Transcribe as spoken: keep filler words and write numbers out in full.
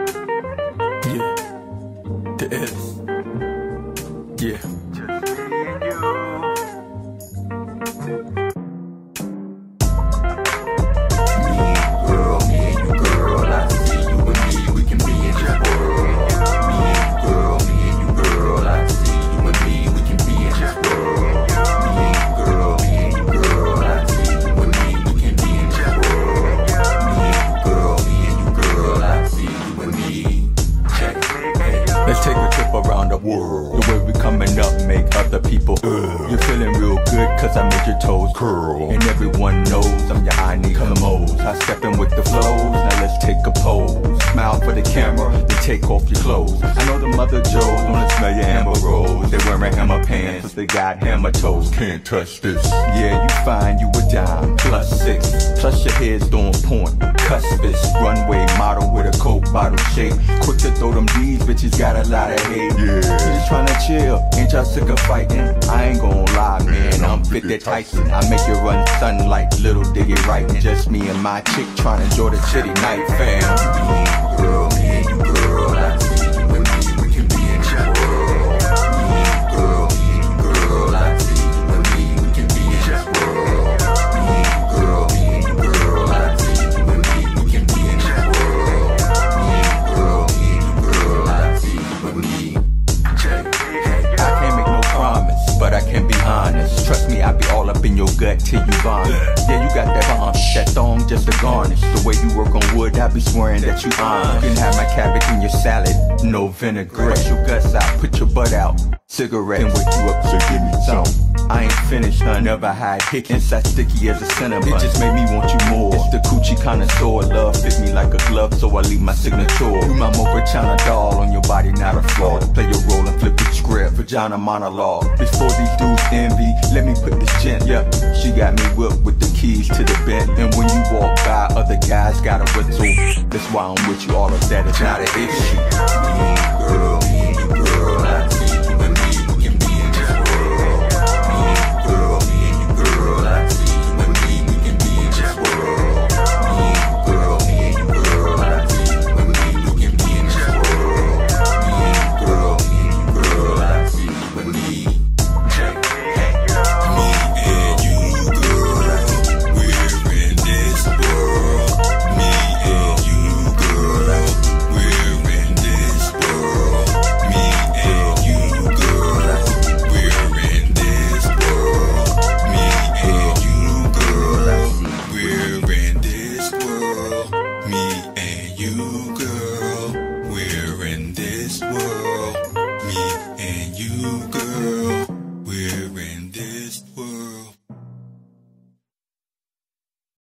Yeah, the S. Yeah. Just me and you. Let's take a trip around the world. The way we coming up make other people uh. You're feeling real good cause I made your toes curl. And everyone knows I'm your I need Camos. I step in with the flows, now let's take a pose. Smile for the camera, then take off your clothes. I know the mother Joes wanna smell your amber rose. They wearing hammer pants cause they got hammer toes. Can't touch this. Yeah, you fine, you a dime, plus six. Plus your hair's on point, cuspis. Runway model with a Coke bottle shape. Quick to throw them D's, bitches got a lot of hate. Yeah. You just tryna chill, ain't y'all sick of fighting? I ain't gon' lie, man, I'm fit that Tyson. I make you run sun like Little Diggy writing. Just me and my chick tryna enjoy the chitty night, fam. Me and you, girl, me and you, girl, I see you and me, we can be in your world. Me and you, girl, me and you, girl, I see you and me, we can be in your world. Me and you, girl, me and you, girl, I see you and me, we can be in your world. Me and you, girl, me and you, girl, I see you and me. I can't make no promise, but I can be honest. Trust me, I be all up in your gut till you vomit. Yeah, you got that bomb, that thong just a garnish. The way you work on wood, I be swearing that you honest. You can have my cabbage in your salad, no vinaigrette. Brush your guts out, put your butt out. Cigarette and wake you up, so give me some. I ain't finished, I never had hick. Inside sticky as a cinnamon. It just made me want you more. It's the coochie connoisseur. Love fit me like a glove, so I leave my signature. You my Mocha China doll on your body, not a flaw. Play your role and flip the script. Vagina monologue. Before these dudes envy, let me put this gent. Yeah, she got me whipped with the keys to the bed. And when you walk by, other guys got a whistle. That's why I'm with you. All of that is not an issue. Me and you, girl, me and you, girl, I see you and me, we can be in this world. Me and you, girl, me and you, girl, I see you and me, we can be in this world. Me and you, girl, me and you, girl, I see you and me, we can be in this world. Me and you, girl, me and you, girl, I see you and me. Me and you, girl, we're in this world. Me and you, girl, we're in this world. Me and you, girl, we're in this world. Me and you, girl, we're in this world. Me and you, girl, we're in this world. Me and you, girl.